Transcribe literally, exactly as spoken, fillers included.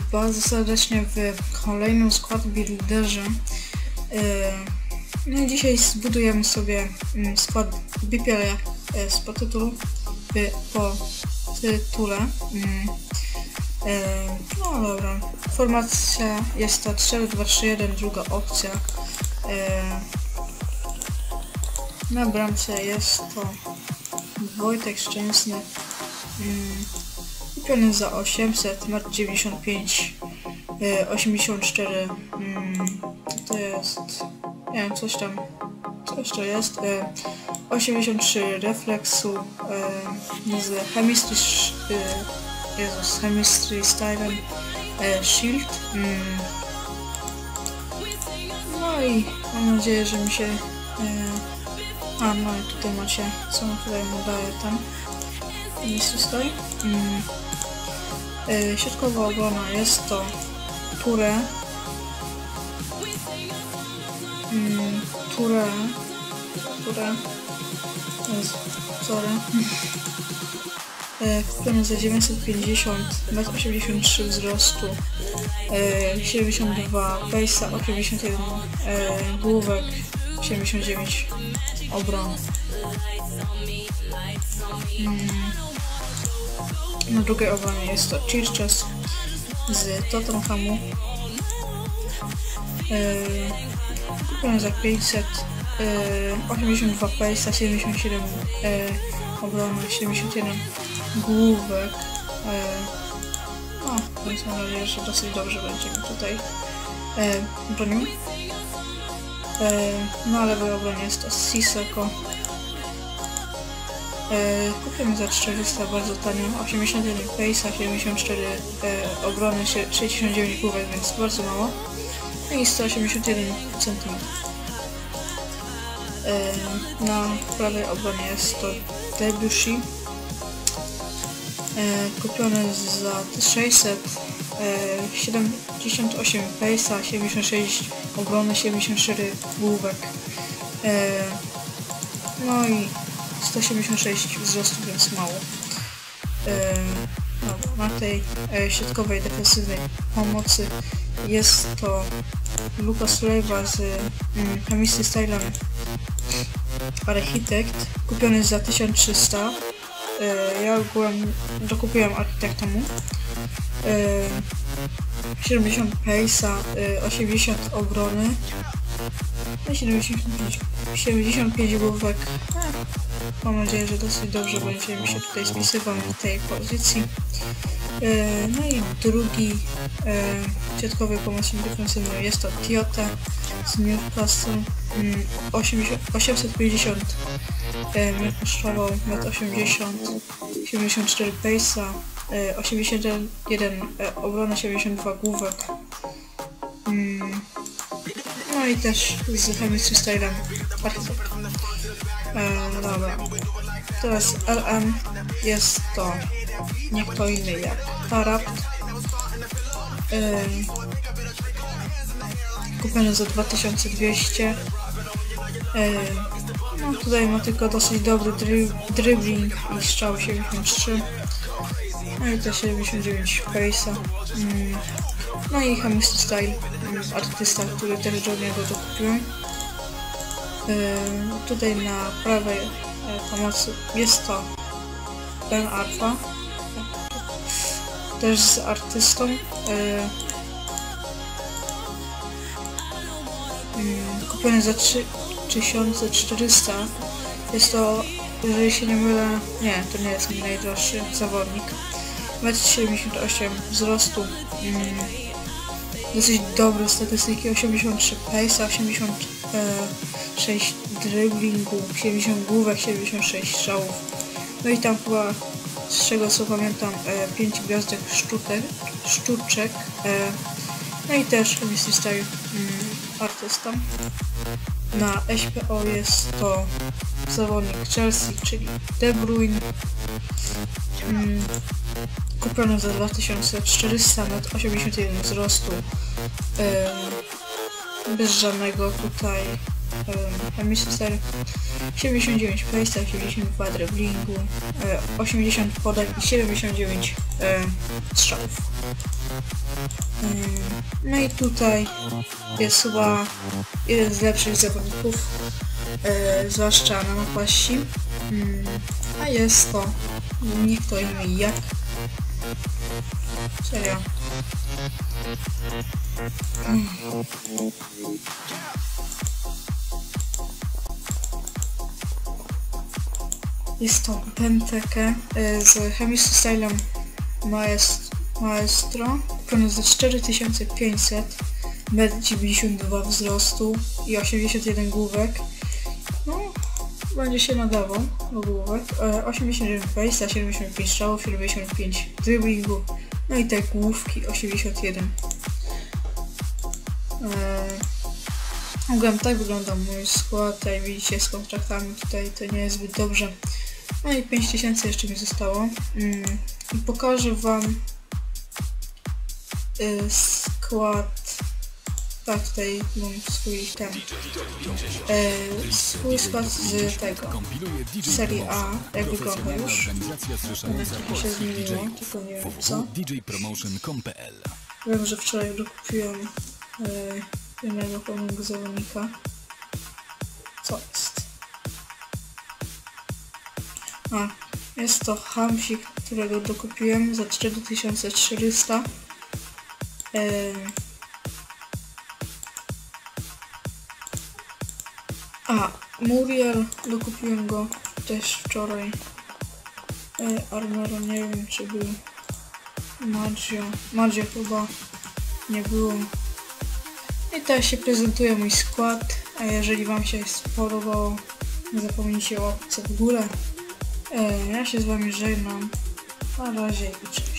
bardzo serdecznie w kolejnym Squad Builderze. No i dzisiaj zbudujemy sobie skład B P L z po tytulu, po tytule. No dobra, formacja jest to cztery dwa trzy jeden, druga opcja. Na bramce jest to Wojtek Szczęsny, kupiony za osiemset, metr dziewięćdziesiąt pięć, osiemdziesiąt cztery, to jest, nie wiem, coś tam, coś to jest, osiemdziesiąt trzy refleksu z chemistry, Jezus, chemistry stylem, shield. No i mam nadzieję, że mi się, a no i tutaj macie, co on tutaj mu daje tam, miejscu stoi. Środkowa obrona jest to Ture, Ture, Ture, sorry, kupiony za dziewięćset pięćdziesiąt, metr osiemdziesiąt trzy wzrostu, siedemdziesiąt dwa pace'a, osiemdziesiąt jeden główek, siedemdziesiąt dziewięć obrony. Na drugiej obronie jest to Chirches z Tottenhamu, kupiony za pięćset, osiemdziesiąt dwa pace'a, siedemdziesiąt siedem obrony, siedemdziesiąt jeden główek. No, więc mam nadzieję, że dosyć dobrze będziemy tutaj bronił. Na lewej obronie jest to Sissoko, kupiony za czterysta, bardzo tanio, osiemdziesiąt jeden pace'a, siedemdziesiąt cztery obrony, sześćdziesiąt dziewięć główek, więc bardzo mało. I sto osiemdziesiąt jeden centymetrów. Na prawej obronie jest to Debussy, kupiony za sześćset, siedemdziesiąt osiem pace'a, siedemdziesiąt sześć obrony, siedemdziesiąt cztery główek. No i sto siedemdziesiąt sześć wzrostu, więc mało. No, na tej środkowej defensywnej pomocy jest to Lucas Leiva z mm, chemistry stylem Architekt, kupiony za tysiąc trzysta. Ja ogółem dokupiłem Architekta mu. siedemdziesiąt pace'a, osiemdziesiąt obrony, siedemdziesiąt pięć główek. Mam nadzieję, że dosyć dobrze będziemy się tutaj spisywał na tej pozycji. No i drugi środkowy pomocnik defensywny jest to Tiote z Newcastle, osiemset pięćdziesiąt metr kosztował, metr osiemdziesiąt, siedemdziesiąt cztery pace'a, osiemdziesiąt jeden obrony, siedemdziesiąt dwa główek. No i też z chemistry stylem Architekt. E, dobra. Teraz L M jest to nie kto inny jak Tarapt. E, kupiony za dwa tysiące dwieście. E, no tutaj ma tylko dosyć dobry dry, dribbling i strzał siedemdziesiąt trzy. No i to siedemdziesiąt dziewięć pace'a. Mm. No i chemistry style, artysta, który też do niego dokupiłem. Yy, tutaj na prawej e, pomocy jest to Ben Arfa, też z artystą. Yy, yy, kupiony za trzy tysiące czterysta. Jest to, jeżeli się nie mylę, nie, to nie jest mój najdroższy zawodnik. metr siedemdziesiąt osiem wzrostu, mm, dosyć dobre statystyki, osiemdziesiąt trzy pace'a, osiemdziesiąt sześć driblingu, siedemdziesiąt główek, siedemdziesiąt sześć strzałów. No i tam chyba, z czego co pamiętam, pięć gwiazdek sztuczek, sztuczek. No i też chemistry style mm, artysta. Na S P O jest to zawodnik Chelsea, czyli De Bruyne, mm, kupiony za dwa tysiące czterysta, metr osiemdziesiąt jeden wzrostu, yy, bez żadnego tutaj Hemisu Style, siedemdziesiąt dziewięć Pejsta, siedemdziesiąt dwa Dribblingu, osiemdziesiąt podań i siedemdziesiąt dziewięć e, strzałów. No i tutaj jest chyba jeden z lepszych zawodników, e, zwłaszcza na napaści, a jest to nikt to inny jak serio. Jest to Benteke z Hemisu Stylem Maestro, wykonany za cztery tysiące pięćset, metr dziewięćdziesiąt dwa wzrostu i osiemdziesiąt jeden główek. No, będzie się nadawał do główek. osiemdziesiąt dziewięć Pejsta, siedemdziesiąt pięć strzałów, siedemdziesiąt pięć dribblingu, no i te główki osiemdziesiąt jeden. Ogólnie tak wygląda mój skład, jak widzicie z kontraktami tutaj to nie jest zbyt dobrze. No i pięć tysięcy jeszcze mi zostało. Mm, I pokażę wam y, skład. Tak, tutaj mam swój ten y, swój skład z tego serii A, jak wygląda już. Trochę się zmieniło, tylko nie wiem co. Wiem, że wczoraj dokupiłem y, jednego pełnego zawodnika. Co jest? A, jest to Hamsik, którego dokupiłem za cztery tysiące czterysta. Eee... A, Muriel, dokupiłem go też wczoraj. Eee, Armero nie wiem czy był. Maggio, Maggio chyba nie było. I tak się prezentuje mój skład, a jeżeli wam się spodobało, nie zapomnijcie o łapce w górę. Ja się z wami żegnam. Na razie i cześć.